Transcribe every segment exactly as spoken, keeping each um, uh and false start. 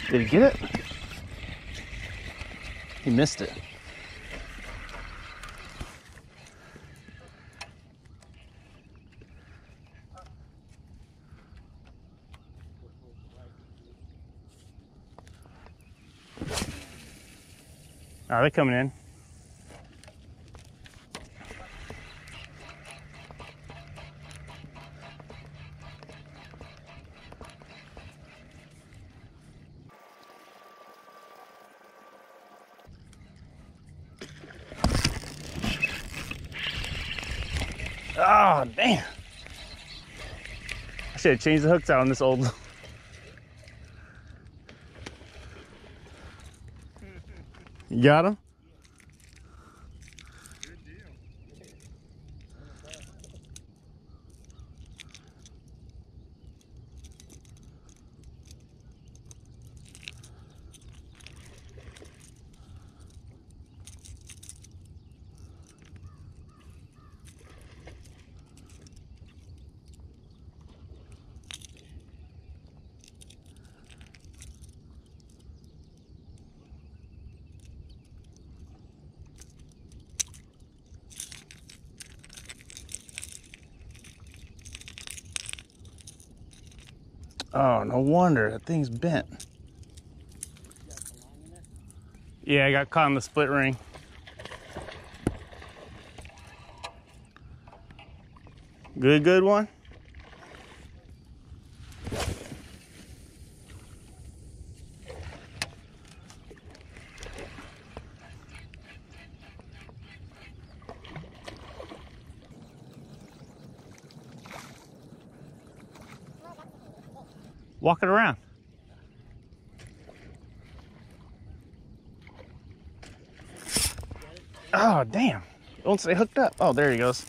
Did he get it? He missed it. Are they coming in? Oh, damn. I should have changed the hooks out on this old. You got him? Good deal. Oh, no wonder that thing's bent. Yeah, I got caught in the split ring. Good, good one. Walk it around. Oh, damn. Don't say hooked up. Oh, there he goes.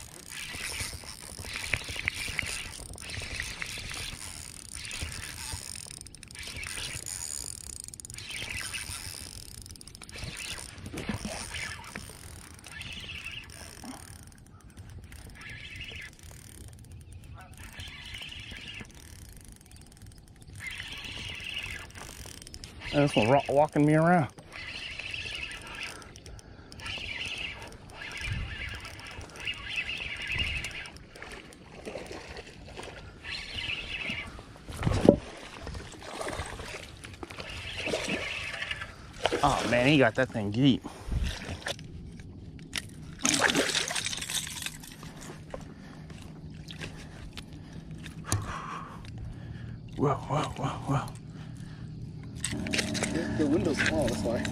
And this one walking me around. Oh man, he got that thing deep. Whoa, whoa, whoa, whoa. The window's small, that's why.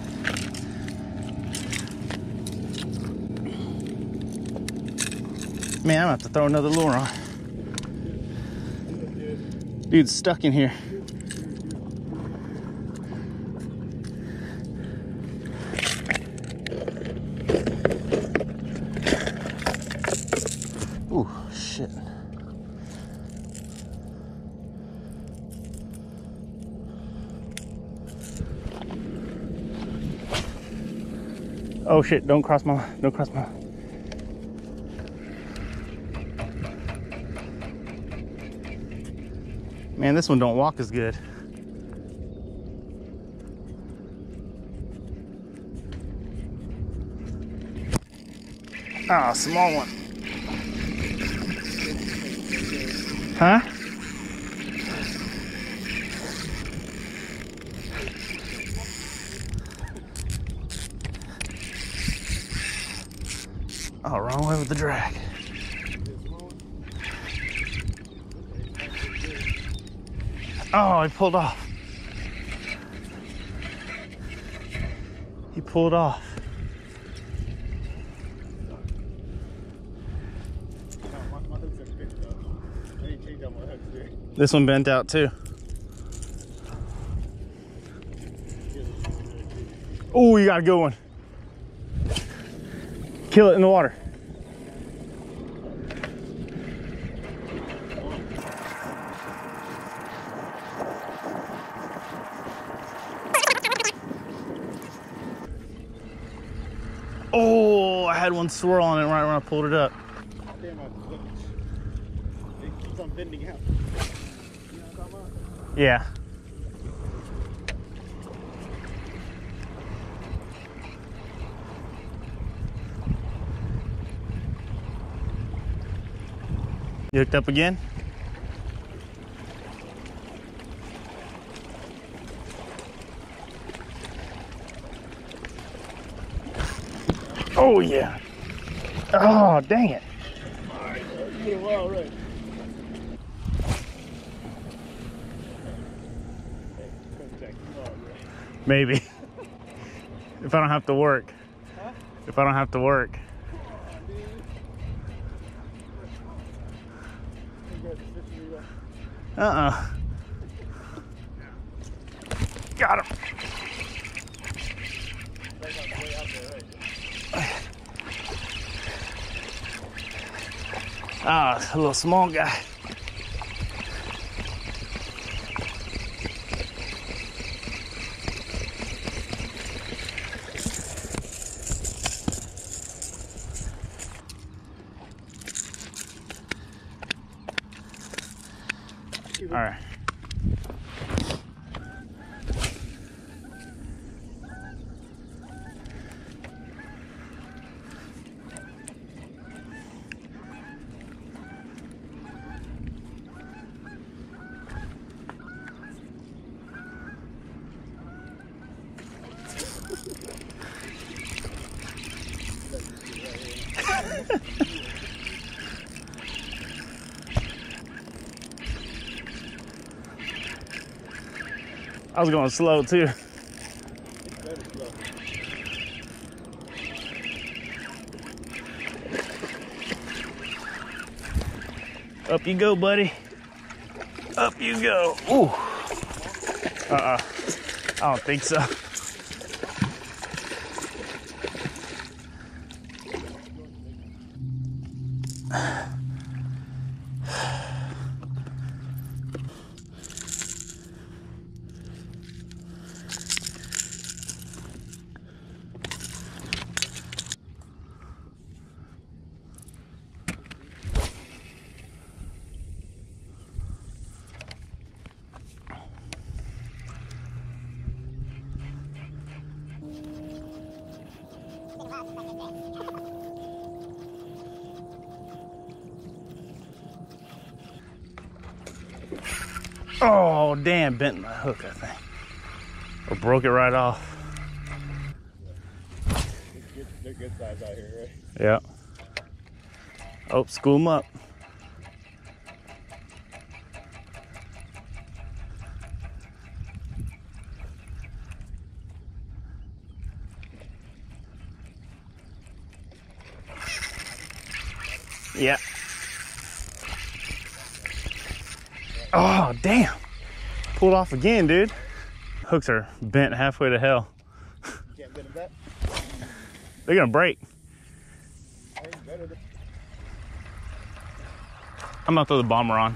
Man, I'm gonna have to throw another lure on. Dude's stuck in here. Ooh, shit. Oh shit, don't cross my, don't cross my. Man, this one don't walk as good. Ah, small one. Huh? Oh, wrong way with the drag. Oh, he pulled off. He pulled off. This one bent out too. Oh, you got a good one. Kill it in the water. Oh, I had one swirl on it right when I pulled it up. Damn, I flipped. It keeps on bending out. You know what I'm talking about? Yeah. You hooked up again? Oh yeah. Oh, dang it. All right. Maybe. If I don't have to work. Huh? If I don't have to work. Uh-uh. Got him. Ah, a little small guy. All right. I was going slow too. Up you go, buddy. Up you go. Ooh. Uh-uh. I don't think so. Oh, damn, bent my hook, I think. Or broke it right off. They're good size out here, right? Yeah. Oh, school them up. Yeah. Oh, damn. Pulled off again, dude. Hooks are bent halfway to hell. You can't bend them back? They're gonna break. I'm gonna throw the bomber on.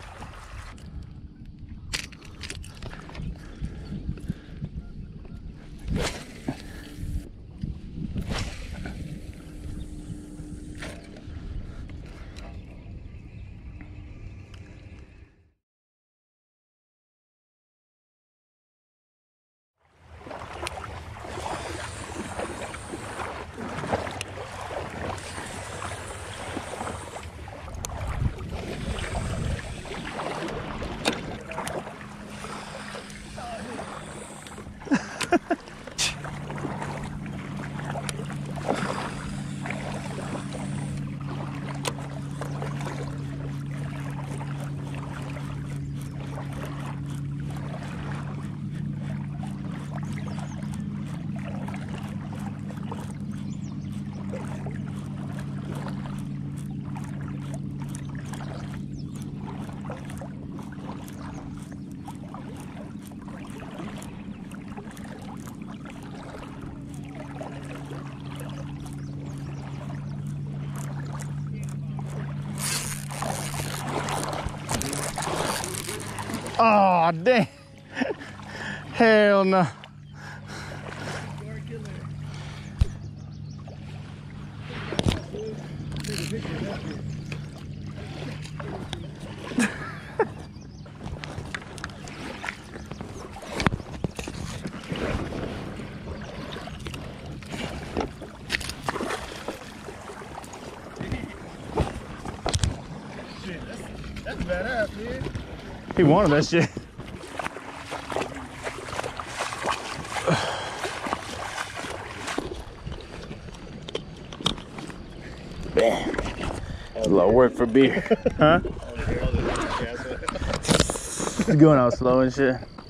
Oh, dang. Hell no. badass, dude. He wanted that shit. Man, that's a lot of work for beer, huh? He's going out slow and shit.